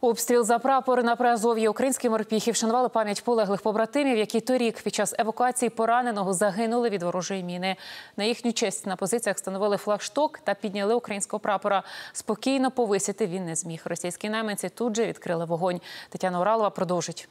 Обстріл за прапор на Приазов'ї. Українські морпіхи вшанували пам'ять полеглих побратимів, які торік під час евакуації пораненого загинули від ворожої міни. На їхню честь на позиціях встановили флагшток та підняли українського прапора. Спокійно повисити він не зміг. Російські найманці тут же відкрили вогонь. Тетяна Уралова продовжить.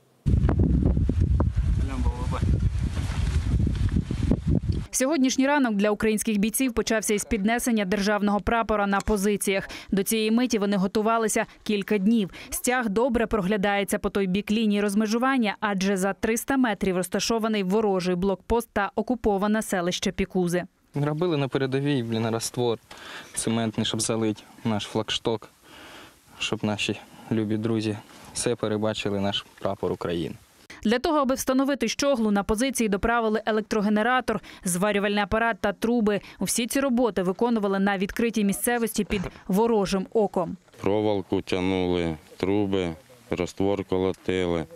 Сьогоднішній ранок для українських бійців почався із піднесення державного прапора на позиціях. До цієї миті вони готувалися кілька днів. Стяг добре проглядається по той бік лінії розмежування, адже за 300 метрів розташований ворожий блокпост та окуповане селище Пікузи. Робили на передовій, раствор цементний, щоб залити наш флагшток, щоб наші любі друзі все перебачили наш прапор України. Для того, аби встановити щоглу, на позиції доправили електрогенератор, зварювальний апарат та труби. Усі ці роботи виконували на відкритій місцевості під ворожим оком. Проволоку тягнули, труби, раствор колотили.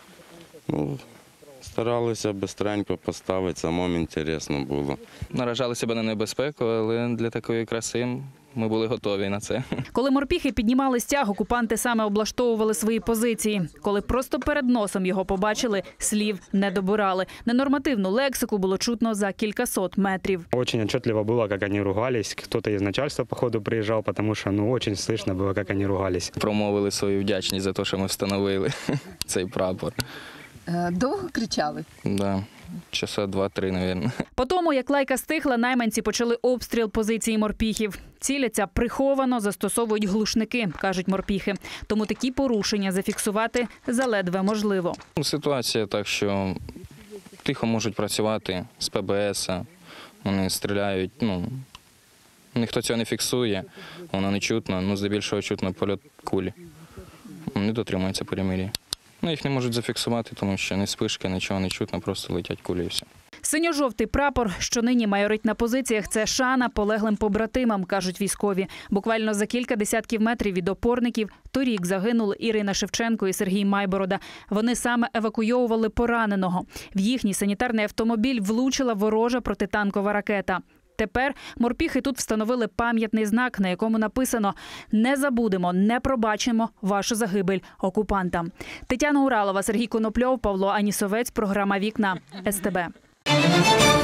Старалися швидко поставити, самому цікаво було. Наражали себе на небезпеку, але для такої краси ми були готові на це. Коли морпіхи піднімали стяг, окупанти саме облаштовували свої позиції. Коли просто перед носом його побачили, слів не добирали. Ненормативну лексику було чутно за кількасот метрів. Дуже чітко було, як вони ругались. Хтось із начальства, походу, приїжджав, тому що дуже чутно було, як вони ругались. Промовили свою вдячність за те, що ми встановили цей прапор. Довго кричали? Да. Часа 2-3, мабуть. По тому, як лайка стихла, найманці почали обстріл позиції морпіхів. Ціляться приховано, застосовують глушники, кажуть морпіхи. Тому такі порушення зафіксувати заледве можливо. Ситуація так, що тихо можуть працювати з ПБС, вони стріляють, ніхто цього не фіксує, воно не чутно, здебільшого чутно польот кулі. Не дотримуються перемир'я. Їх не можуть зафіксувати, тому що ні спишки, нічого не чутно, просто летять кулі і все. Синьо-жовтий прапор, що нині майорить на позиціях, це шана полеглим побратимам, кажуть військові. Буквально за кілька десятків метрів від опорників торік загинули Ірина Шевченко і Сергій Майборода. Вони саме евакуйовували пораненого. В їхній санітарний автомобіль влучила ворожа протитанкова ракета. Тепер морпіхи тут встановили пам'ятний знак, на якому написано «Не забудемо, не пробачимо вашу загибель окупантам». Тетяна Уралова, Сергій Конопльов, Павло Анісовець, програма «Вікна», СТБ.